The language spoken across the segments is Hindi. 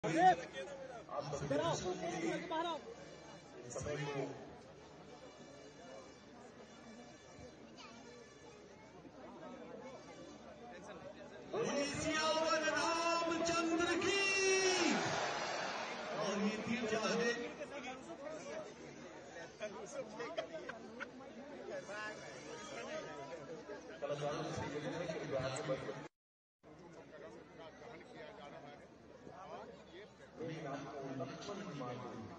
आप समय को रामचंद्र की और ये थी चाहे कलाकारों से ये है कि बिहार के बच्चे लक्ष्मण कुमार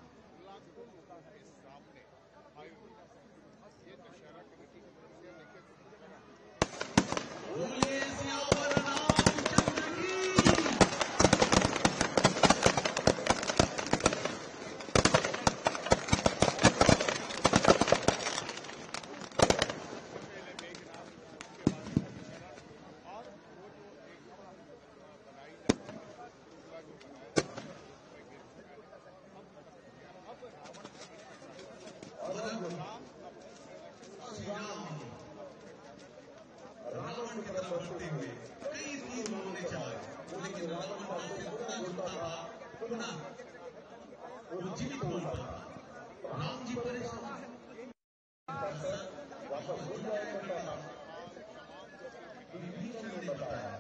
रावण की तरफ बढ़ते हुए कई तीर मारने चाहे, लेकिन रावण का पूरा होता था, पुनः वो जीवित होता था। राम जी परेशान वापस हो जाया करता था। विभीषण ने बताया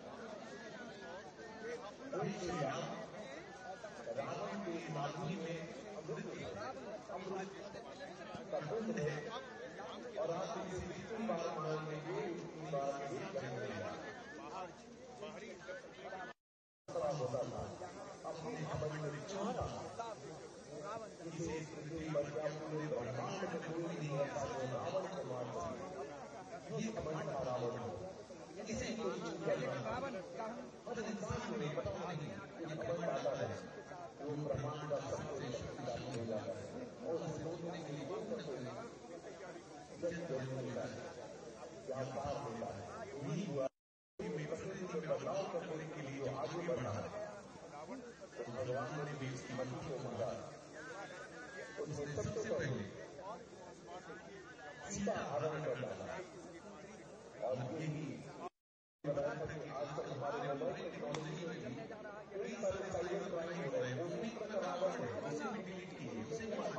कोई रावण के नाभि में अमृत का कुंड है और आप इसे जितनी बार मारेंगे उतनी बार ही बनेगा। होता था अपने खबर में छोटा इसे पृथ्वी पर क्या पूरे ब्रह्मांड में कोई नहीं ऐसा जो रावण को मार सके। ये खबर था रावण को इसे कोई हर इंसान को नहीं पता नहीं ये खबर आता है वो ब्रह्मांड का सबसे शक्तिशाली हो जाता है और उसे रोकने के लिए कोई व्यापार होता है। वही हुआ प्रकृति में बदलाव करने के लिए आगे बढ़ा है तो भगवान ने भी इसकी मदद को मांगा। उनसे सबसे पहले सीधा हरण कर डाला और यही बताया था कि आजकल हमारे मोबाइल टेक्नोलॉजी में भी कई सारे साइबर क्राइम हो रहे हैं। उसी प्रकार रावण है उसे भी डिलीट किए उसे मार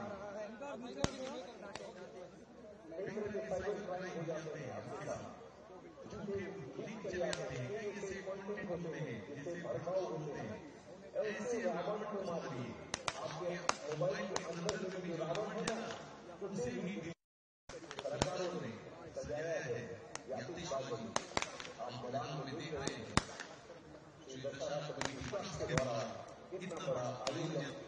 साइबर क्राइम हो जाते हैं। आपके साथ झूठे लिंक चलाते हैं, कई ऐसे कंटेंट होते हैं जिससे भड़काऊ होते हैं, ऐसे रावण को मार दिए। आपके मोबाइल के अंदर जो भी रावण है ना उनसे भी सरकारों ने सजाया है यात्रीशाही। आप मैदान में देख रहे हैं श्री दशहरा कमेटी के द्वारा इतना बड़ा आयोजन